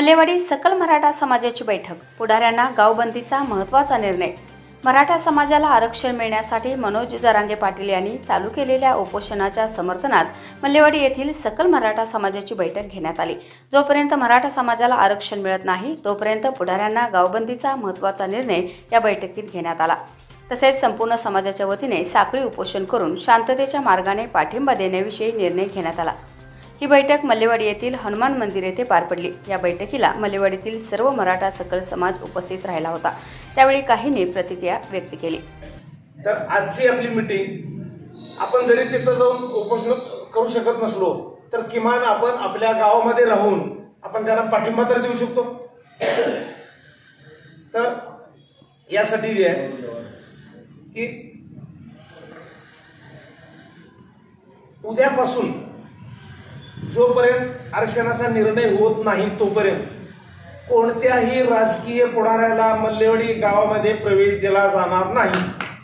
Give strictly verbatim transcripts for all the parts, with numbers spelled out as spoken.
मल्लेवाडी सकल मराठा समाजाची बैठक। पुढाऱ्यांना गावबंदीचा महत्त्वाचा निर्णय। मराठा समाजाला आरक्षण मिळण्यासाठी मनोज जरांगे पाटील यांनी चालू केलेल्या उपोषणाच्या समर्थनात मल्लेवाडी येथील सकल मराठा समाजाची बैठक घेण्यात आली। जोपर्यंत मराठा समाजाला आरक्षण मिळत नाही तोपर्यंत पुढाऱ्यांना गावबंदीचा महत्त्वाचा निर्णय या बैठकीत घेण्यात आला। तसेच संपूर्ण समाजाच्या वतीने साखळी उपोषण करून शांततेच्या मार्गाने पाठिंबा देण्याविषयी निर्णय घेण्यात आला। ही बैठक मल्लेवाडी येथील हनुमान मंदिर येथे पार पडली। या बैठकीला मल्लेवाडीतील सर्व मराठा सकल समाज उपस्थित राहिला होता। त्यावेळी काहींनी प्रतिक्रिया व्यक्त केली। तर आजची आपली मीटिंग आपण जरी तिथे जाऊन उपोषण करू शकत नसलो तर किमान आपण आपल्या गावामध्ये राहून आपण त्यांना पाठिंबा तर देऊ शकतो। तर यासाठी जे आहे की उद्यापासून जोपर्यंत आरक्षणाचा निर्णय होत नाही तोपर्यंत कोणत्याही राजकीय पुढाऱ्याला मल्लेवाडी गावामध्ये प्रवेश दिला जाणार नाही।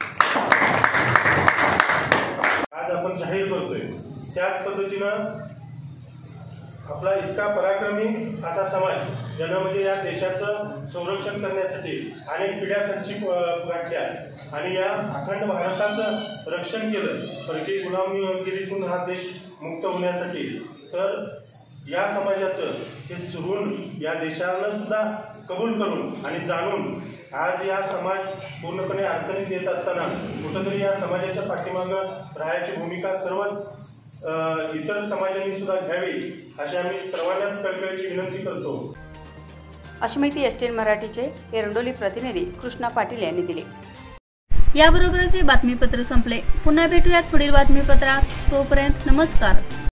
आज आपण जाहीर करतोय त्याच पद्धतीनं आपला इतका पराक्रमी असा समाज ज्यानं म्हणजे या देशाचं संरक्षण करण्यासाठी अनेक पिढ्या खर्ची गाठल्या आणि या अखंड भारताचं रक्षण केलं परकीय गुलामगिरीतून हा देश मुक्त होण्यासाठी। तर या समाजाचं हे सुरून या देशानं सुद्धा कबूल करून आणि जाणून आज या समाज पूर्णपणे अडचणीत येत असताना कुठंतरी या समाजाच्या पाठीमागं राहायची भूमिका सर्व इतर समाजांनी सुद्धा घ्यावी अशी आम्ही सर्वांनाच कळकळीची विनंती करतो। अशी माहिती एसटीएन मराठीचे एरंडोली प्रतिनिधी कृष्णा पाटील यांनी दिली। याबरोबरच हे बातमीपत्र संपले। पुन्हा भेटूयात पुढील बातमीपत्रात। तोपर्यंत नमस्कार।